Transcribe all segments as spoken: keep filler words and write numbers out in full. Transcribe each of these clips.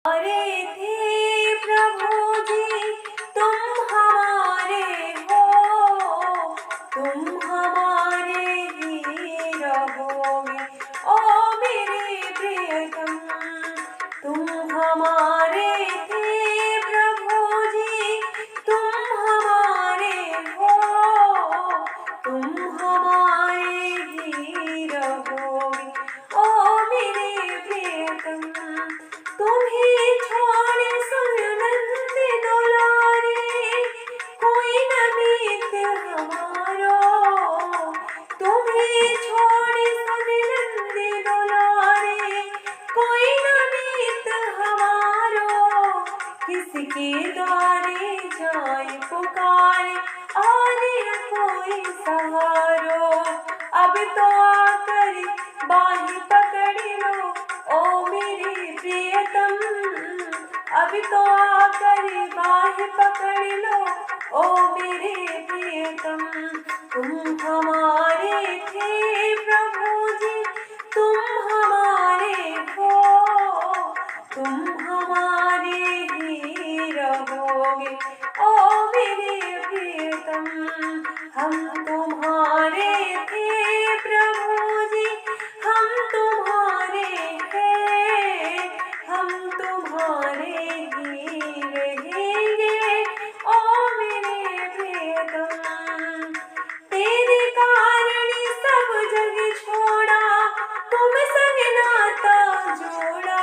हमारे थे प्रभु जी, तुम हमारे हो, तुम हमारे ही रहोगे। ओ मेरे प्रियतम, तुम हमारे थे प्रभु जी, तुम हमारे हो, तुम हमारे ही रहोगे। ओ मेरे प्रियतम, तुम्हें छोड़ सुन नंद दुलारे, कोई न मीत हमारो। तुम्हें छोड़ सुन नंद दुलारे, कोई न मीत हमारो। किसके द्वारे जाए पुकारे, और कोई सहारो। अब तो आकर बाही पकड़ लो, ओ मेरे प्रियतम। अब तो आकर बाही पकड़ लो, ओ मेरे प्रियतम। तुम हमारे थे प्रभु जी, तुम हमारे हो, तुम हमारे ही रहोगे। ओ मेरे प्रियतम, हम तुम्हारे थे प्रभु जी, हम तुम्हारे हैं, हम तुम्हारे ही रहेंगे। ओ मेरे प्रियतम, तेरे कारण सब जग छोड़ा, तुम संग नाता जोड़ा।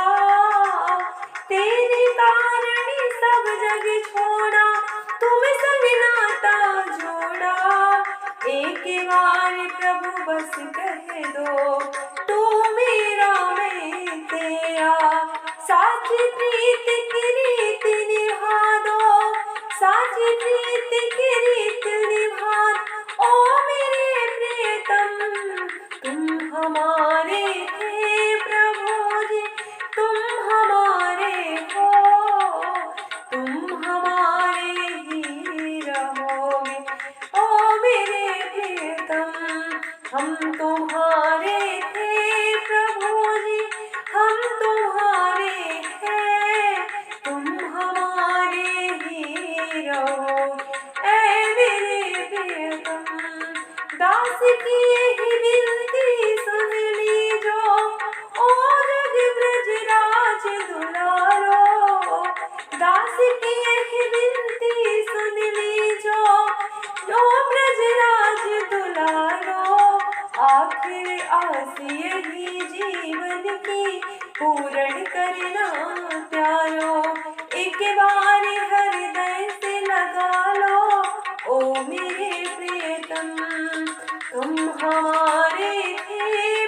तेरे कारण सब जग छोड़ा, तुम संग नाता जोड़ा। एक बार प्रभु बस कह दो, तू मेरा मैं तेरा। साची प्रीत की रीत निभा दो, साची प्रीत की रीत निभा दो। ओ मेरे प्रियतम, तुम हमारे थे प्रभु जी, तुम हमारे हो, तुम हमारे ही रहोगे। ओ मेरे प्रियतम, हम तुम्हारे थे प्रभु जी, हम तुम्हारे हैं, तुम हमारे ही रहोगे। ऐ मेरे प्रियतम, दास की यही विनती सुन लीजो, ओ जग ब्रज राज दुलारो। दास की यही विनती सुन लीजो, ओ ब्रज राज दुलारो। आखिर आस यही जीवन की पूर्ण करना प्यारो। एक बार हृदय से लगा लो, ओ मेरे प्रियतम। तुम हमारे थे